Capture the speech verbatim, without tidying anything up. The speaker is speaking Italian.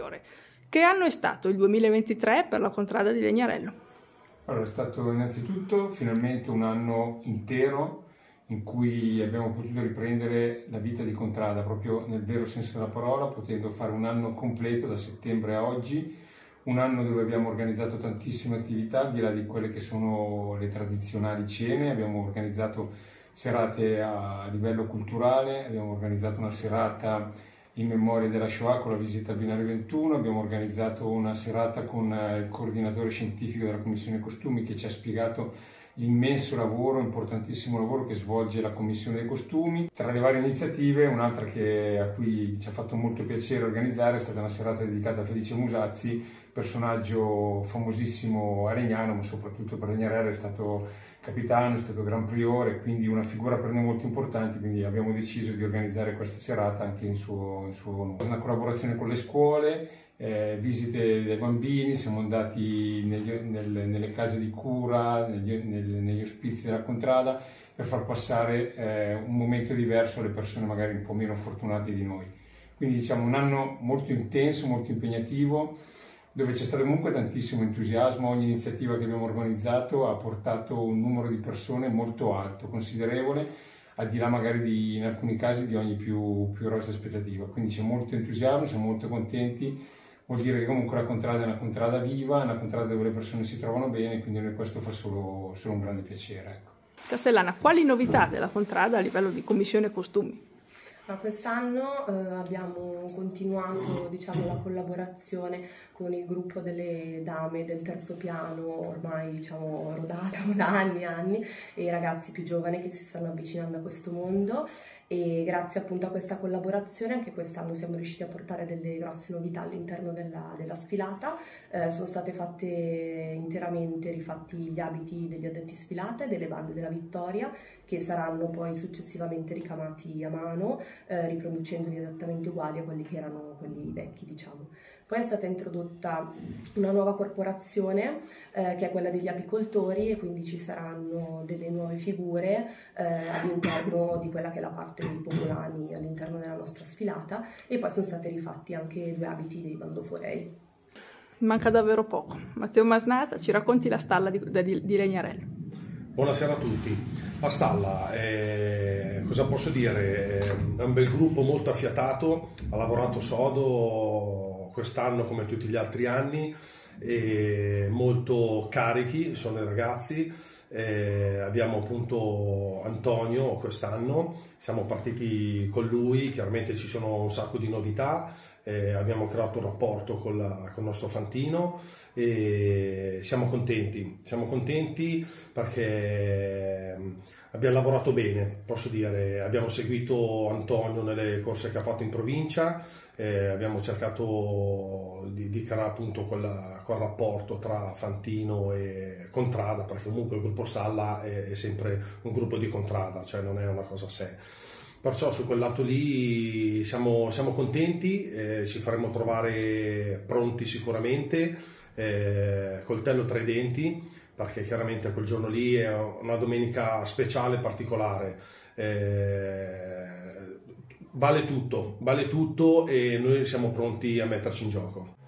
Maggiore. Che anno è stato il duemilaventitré per la contrada di Legnarello? Allora, è stato innanzitutto finalmente un anno intero in cui abbiamo potuto riprendere la vita di contrada, proprio nel vero senso della parola, potendo fare un anno completo da settembre a oggi, un anno dove abbiamo organizzato tantissime attività, al di là di quelle che sono le tradizionali cene. Abbiamo organizzato serate a livello culturale, abbiamo organizzato una serata in memoria della Shoah con la visita al binario ventuno, abbiamo organizzato una serata con il coordinatore scientifico della Commissione Costumi che ci ha spiegato l'immenso lavoro, importantissimo lavoro che svolge la Commissione dei Costumi. Tra le varie iniziative, un'altra che, a cui ci ha fatto molto piacere organizzare è stata una serata dedicata a Felice Musazzi, personaggio famosissimo a Legnano, ma soprattutto per Legnarello. È stato capitano, è stato gran priore, quindi una figura per noi molto importante, quindi abbiamo deciso di organizzare questa serata anche in suo, in suo onore. Una collaborazione con le scuole, eh, visite dei bambini, siamo andati negli, nel, nelle case di cura, negli, nel, negli ospizi della contrada per far passare eh, un momento diverso alle persone magari un po' meno fortunate di noi. Quindi diciamo un anno molto intenso, molto impegnativo, dove c'è stato comunque tantissimo entusiasmo. Ogni iniziativa che abbiamo organizzato ha portato un numero di persone molto alto, considerevole, al di là magari di, in alcuni casi di ogni più, più rosea aspettativa. Quindi c'è molto entusiasmo, siamo molto contenti, vuol dire che comunque la contrada è una contrada viva, è una contrada dove le persone si trovano bene, quindi a noi questo fa solo, solo un grande piacere. Ecco. Castellana, quali novità della contrada a livello di Commissione Costumi? Quest'anno eh, abbiamo continuato diciamo, la collaborazione con il gruppo delle dame del terzo piano, ormai diciamo, rodato da anni e anni, e i ragazzi più giovani che si stanno avvicinando a questo mondo, e grazie appunto a questa collaborazione anche quest'anno siamo riusciti a portare delle grosse novità all'interno della, della sfilata. Eh, sono state fatte interamente rifatti gli abiti degli addetti sfilata e delle bande della Vittoria, che saranno poi successivamente ricamati a mano, eh, riproducendoli esattamente uguali a quelli che erano quelli vecchi, diciamo. Poi è stata introdotta una nuova corporazione, eh, che è quella degli apicoltori, e quindi ci saranno delle nuove figure eh, all'interno di quella che è la parte dei popolani all'interno della nostra sfilata, e poi sono stati rifatti anche due abiti dei bandoforei. Manca davvero poco. Matteo Masnata, ci racconti la stalla di, di, di Legnarello. Buonasera a tutti. La stalla, è, cosa posso dire, è un bel gruppo molto affiatato, ha lavorato sodo quest'anno come tutti gli altri anni, e molto carichi sono i ragazzi. Eh, abbiamo appunto Antonio quest'anno, siamo partiti con lui, chiaramente ci sono un sacco di novità, eh, abbiamo creato un rapporto con, la, con il nostro Fantino e siamo contenti, siamo contenti perché abbiamo lavorato bene, posso dire, abbiamo seguito Antonio nelle corse che ha fatto in provincia, eh, abbiamo cercato di, di creare appunto quel, quel rapporto tra Fantino e contrada, perché comunque il gruppo stalla è, è sempre un gruppo di contrada, cioè non è una cosa a sé. Perciò su quel lato lì siamo, siamo contenti, eh, ci faremo trovare pronti sicuramente, eh, coltello tra i denti, perché chiaramente quel giorno lì è una domenica speciale, particolare. Eh, vale tutto, vale tutto e noi siamo pronti a metterci in gioco.